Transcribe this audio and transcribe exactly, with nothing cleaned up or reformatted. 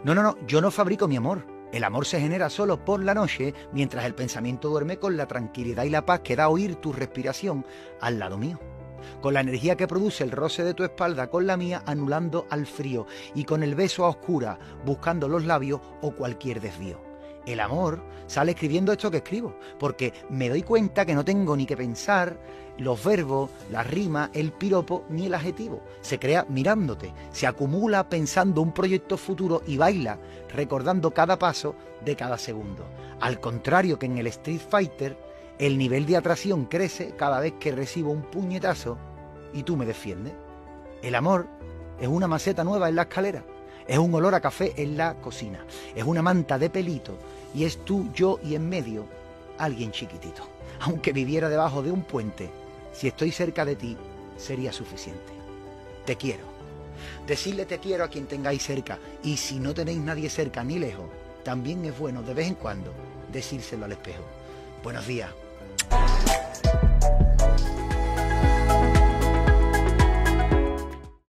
No, no, no, yo no fabrico mi amor. El amor se genera solo por la noche, mientras el pensamiento duerme con la tranquilidad y la paz que da oír tu respiración al lado mío. Con la energía que produce el roce de tu espalda con la mía, anulando al frío, y con el beso a oscuras, buscando los labios o cualquier desvío. El amor sale escribiendo esto que escribo, porque me doy cuenta que no tengo ni que pensar los verbos, la rima, el piropo ni el adjetivo. Se crea mirándote, se acumula pensando un proyecto futuro y baila recordando cada paso de cada segundo. Al contrario que en el Street Fighter, el nivel de atracción crece cada vez que recibo un puñetazo y tú me defiendes. El amor es una maceta nueva en la escalera, es un olor a café en la cocina, es una manta de pelito y es tú, yo y en medio alguien chiquitito. Aunque viviera debajo de un puente, si estoy cerca de ti, sería suficiente. Te quiero. Decidle te quiero a quien tengáis cerca, y si no tenéis nadie cerca ni lejos, también es bueno de vez en cuando decírselo al espejo. Buenos días.